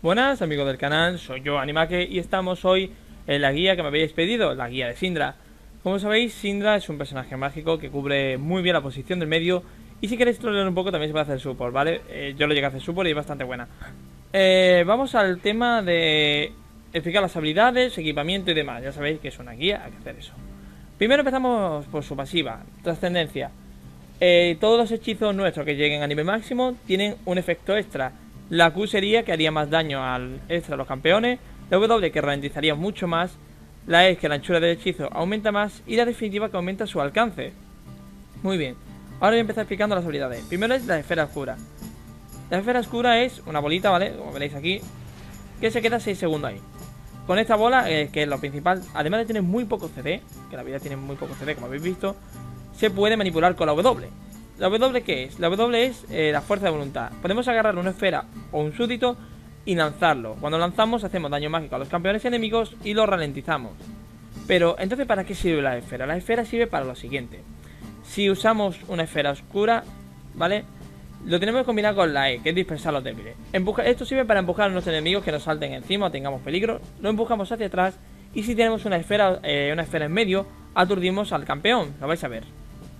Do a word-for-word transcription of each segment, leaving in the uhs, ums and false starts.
Buenas amigos del canal, soy yo Animake y estamos hoy en la guía que me habéis pedido, la guía de Syndra. Como sabéis, Syndra es un personaje mágico que cubre muy bien la posición del medio y si queréis trolear un poco también se puede hacer support, ¿vale? Eh, yo lo llegué a hacer support y es bastante buena. Eh, vamos al tema de explicar las habilidades, equipamiento y demás. Ya sabéis que es una guía, hay que hacer eso. Primero empezamos por su pasiva, trascendencia. Eh, todos los hechizos nuestros que lleguen a nivel máximo tienen un efecto extra. La Q sería que haría más daño al extra a los campeones, la W que ralentizaría mucho más, la E que la anchura del hechizo aumenta más y la definitiva que aumenta su alcance. Muy bien, ahora voy a empezar explicando las habilidades. Primero es la esfera oscura. La esfera oscura es una bolita, ¿vale? Como veréis aquí, que se queda seis segundos ahí. Con esta bola, eh, que es lo principal, además de tener muy poco C D, que la vida tiene muy poco C D como habéis visto, se puede manipular con la W. ¿La W qué es? La W es eh, la fuerza de voluntad. Podemos agarrar una esfera o un súbdito y lanzarlo. Cuando lanzamos hacemos daño mágico a los campeones enemigos y los ralentizamos. Pero, entonces, ¿para qué sirve la esfera? La esfera sirve para lo siguiente. Si usamos una esfera oscura, ¿vale? Lo tenemos que combinar con la E, que es dispersar los débiles. Empuja, esto sirve para empujar a nuestros enemigos que nos salten encima o tengamos peligro. Lo empujamos hacia atrás y si tenemos una esfera, eh, una esfera en medio, aturdimos al campeón. Lo vais a ver.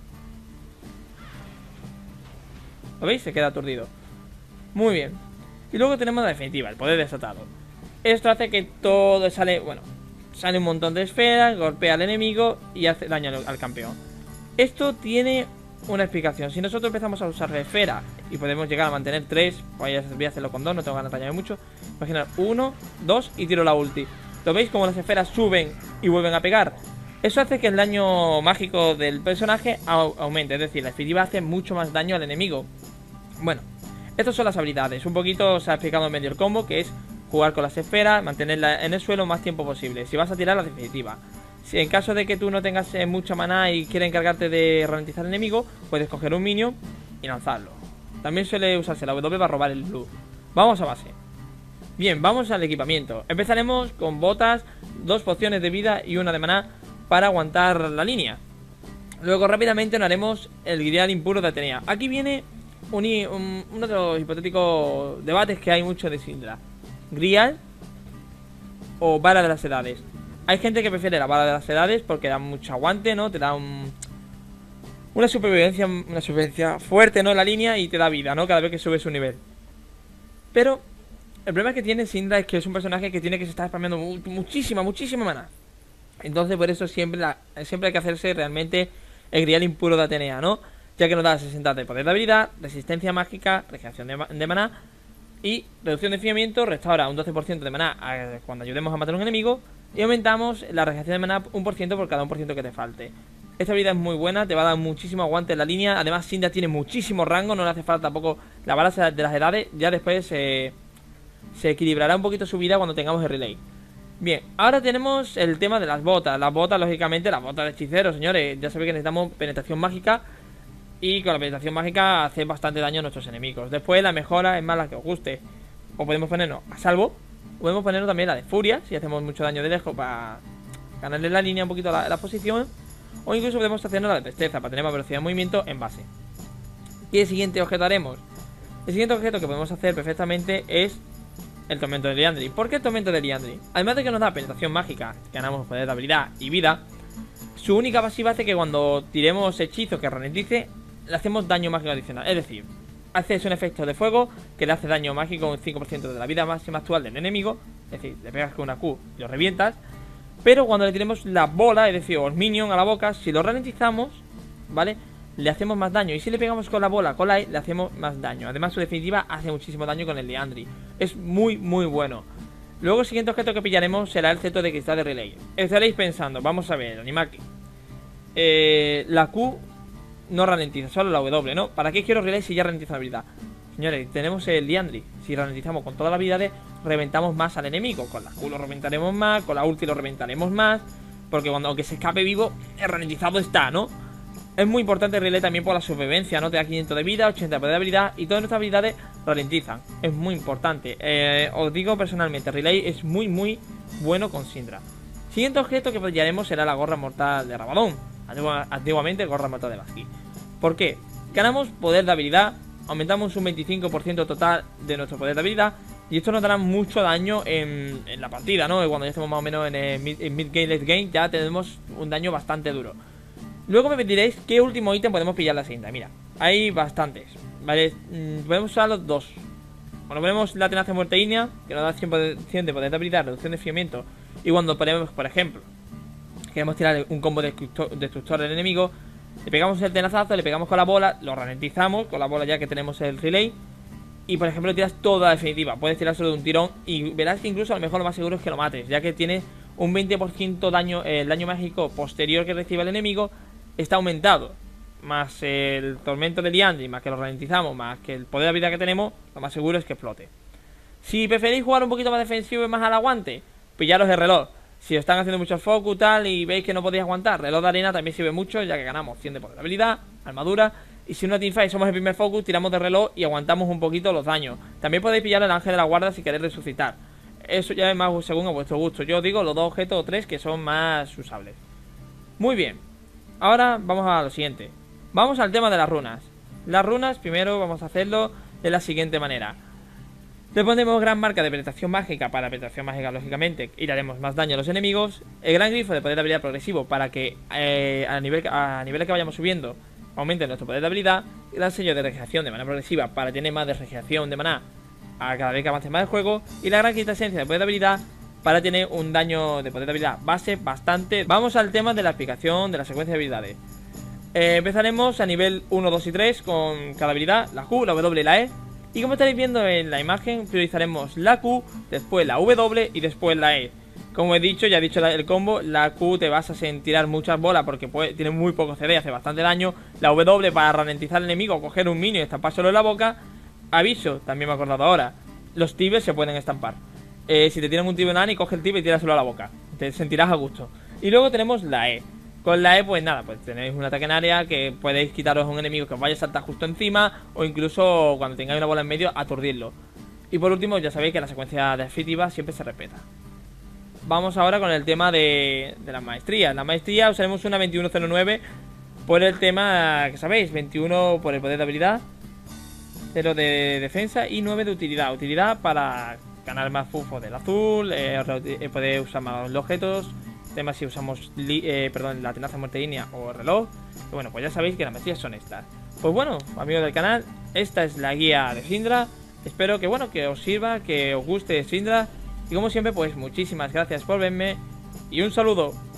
¿Lo veis? Se queda aturdido. Muy bien. Y luego tenemos la definitiva, el poder desatado. Esto hace que todo sale... Bueno, sale un montón de esferas, golpea al enemigo y hace daño al, al campeón. Esto tiene una explicación. Si nosotros empezamos a usar la esfera y podemos llegar a mantener tres, pues ya voy a hacerlo con dos, no tengo ganas de dañar mucho. Imaginar uno, dos y tiro la ulti. ¿Lo veis? Como las esferas suben y vuelven a pegar. Eso hace que el daño mágico del personaje aumente, es decir, la definitiva hace mucho más daño al enemigo. Bueno, estas son las habilidades. Un poquito se ha explicado en medio el combo, que es jugar con las esferas, mantenerla en el suelo más tiempo posible. Si vas a tirar la definitiva. Si en caso de que tú no tengas eh, mucha maná y quieras encargarte de ralentizar al enemigo, puedes coger un minion y lanzarlo. También suele usarse la W para robar el blue. Vamos a base. Bien, vamos al equipamiento. Empezaremos con botas, dos pociones de vida y una de maná para aguantar la línea. Luego rápidamente nos haremos el grial impuro de Atenea. Aquí viene un, un, uno de los hipotéticos debates que hay mucho de Syndra. Grial o vara de las edades. Hay gente que prefiere la vara de las edades porque da mucho aguante, ¿no? Te da un, una supervivencia una supervivencia fuerte, ¿no? En la línea y te da vida, ¿no? Cada vez que subes un nivel. Pero el problema que tiene Syndra es que es un personaje que tiene que se estar spameando mu muchísima, muchísima mana. Entonces por eso siempre, la, siempre hay que hacerse realmente el grial impuro de Atenea, ¿no? Ya que nos da sesenta de poder de habilidad, resistencia mágica, regeneración de, de maná y reducción de enfriamiento, restaura un doce por ciento de maná a, cuando ayudemos a matar a un enemigo y aumentamos la regeneración de maná un por ciento por cada un por ciento que te falte. Esta habilidad es muy buena, te va a dar muchísimo aguante en la línea. Además Syndra tiene muchísimo rango, no le hace falta tampoco la bala de las edades. Ya después eh, se equilibrará un poquito su vida cuando tengamos el relay. Bien, ahora tenemos el tema de las botas. Las botas, lógicamente, las botas de hechicero, señores. Ya sabéis que necesitamos penetración mágica y con la penetración mágica hace bastante daño a nuestros enemigos. Después la mejora es más la que os guste. O podemos ponernos a salvo. O podemos ponernos también la de furia, si hacemos mucho daño de lejos para ganarle la línea un poquito a la, a la posición. O incluso podemos hacernos la de presteza para tener más velocidad de movimiento en base. Y el siguiente objeto haremos. El siguiente objeto que podemos hacer perfectamente es el tormento de Liandry. ¿Por qué el tormento de Liandry? Además de que nos da penetración mágica, ganamos poder de habilidad y vida, su única pasiva hace que cuando tiremos hechizos que ralentice, le hacemos daño mágico adicional. Es decir, hace un efecto de fuego que le hace daño mágico un cinco por ciento de la vida máxima actual del enemigo. Es decir, le pegas con una Q y lo revientas. Pero cuando le tiremos la bola, es decir, o el minion a la boca, si lo ralentizamos, ¿vale? Le hacemos más daño. Y si le pegamos con la bola, con la E, le hacemos más daño. Además, su definitiva hace muchísimo daño con el Liandry. Es muy, muy bueno. Luego, el siguiente objeto que pillaremos será el cetro de cristal de relay. Estaréis pensando, vamos a ver, Animake. Eh, la Q no ralentiza, solo la W, ¿no? ¿Para qué quiero relay si ya ralentiza la habilidad? Señores, tenemos el Liandry. Si ralentizamos con todas las habilidades, reventamos más al enemigo. Con la Q lo reventaremos más, con la ulti lo reventaremos más. Porque cuando aunque se escape vivo, el ralentizado está, ¿no? Es muy importante el relay también por la supervivencia, ¿no? Te da quinientos de vida, ochenta de poder de habilidad y todas nuestras habilidades ralentizan. Es muy importante. Eh, os digo personalmente, el relay es muy, muy bueno con Syndra. Siguiente objeto que pillaremos será la gorra mortal de Rabadón. Antiguamente gorra mortal de Basqui. ¿Por qué? Ganamos poder de habilidad, aumentamos un veinticinco por ciento total de nuestro poder de habilidad Y esto nos dará mucho daño en, en la partida, ¿no? Cuando ya estemos más o menos en, el mid, en mid game, late game, ya tenemos un daño bastante duro. Luego me diréis qué último ítem podemos pillar la siguiente. Mira, hay bastantes, ¿vale? Mm, podemos usar los dos. Bueno, ponemos la tenacia muerte ígnea, que nos da cien por ciento de poder de habilidad, reducción de enfriamiento. Y cuando ponemos, por ejemplo, queremos tirar un combo destructor, destructor del enemigo, le pegamos el tenazazo, le pegamos con la bola, lo ralentizamos con la bola ya que tenemos el relay. Y por ejemplo tiras toda la definitiva, puedes tirar solo de un tirón y verás que incluso a lo mejor lo más seguro es que lo mates, ya que tiene un veinte por ciento daño, el daño mágico posterior que recibe el enemigo está aumentado. Más el tormento de Liandry, más que lo ralentizamos, más que el poder de habilidad que tenemos, lo más seguro es que explote. Si preferís jugar un poquito más defensivo y más al aguante, pillaros el reloj. Si os están haciendo mucho focus tal y veis que no podéis aguantar, reloj de arena también sirve mucho, ya que ganamos cien de poder de habilidad, armadura. Y si en una teamfight somos el primer focus, tiramos de reloj y aguantamos un poquito los daños. También podéis pillar el ángel de la guarda si queréis resucitar. Eso ya es más según a vuestro gusto. Yo os digo los dos objetos o tres que son más usables. Muy bien. Ahora vamos a lo siguiente. Vamos al tema de las runas. Las runas primero vamos a hacerlo de la siguiente manera. Le ponemos gran marca de penetración mágica para penetración mágica, lógicamente, y le haremos más daño a los enemigos. El gran grifo de poder de habilidad progresivo para que eh, a nivel a nivel que vayamos subiendo aumente nuestro poder de habilidad. El gran sello de regeneración de maná progresiva para tener más de regeneración de maná a cada vez que avance más el juego. Y la gran quinta esencia de poder de habilidad para tener un daño de poder de habilidad base bastante. Vamos al tema de la explicación de la secuencia de habilidades. eh, Empezaremos a nivel uno, dos y tres con cada habilidad, la Q, la W y la E. Y como estaréis viendo en la imagen, priorizaremos la Q, después la W y después la E. Como he dicho, ya he dicho el combo, la Q te basas en tirar muchas bolas porque puede, tiene muy poco C D, hace bastante daño. La W para ralentizar al enemigo, coger un minion y estampárselo en la boca. Aviso, también me he acordado ahora, los tibes se pueden estampar. eh, Si te tiran un tibio nani, coge el tibio y tíraselo a la boca, te sentirás a gusto. Y luego tenemos la E. Con la E pues nada, pues tenéis un ataque en área que podéis quitaros a un enemigo que os vaya a saltar justo encima, o incluso cuando tengáis una bola en medio aturdirlo. Y por último ya sabéis que la secuencia definitiva siempre se respeta. Vamos ahora con el tema de, de las maestrías. La maestría usaremos una veintiuno cero nueve por el tema que sabéis, veintiuno por el poder de habilidad, cero de defensa y nueve de utilidad. Utilidad para ganar más fufo del azul, eh, poder usar más los objetos. Tema si usamos li, eh, perdón, la tenacia muerte ígnea o el reloj. Y bueno, pues ya sabéis que las maestrías son estas. Pues bueno, amigos del canal, esta es la guía de Syndra. Espero que bueno, que os sirva, que os guste Syndra. Y como siempre, pues muchísimas gracias por verme y un saludo.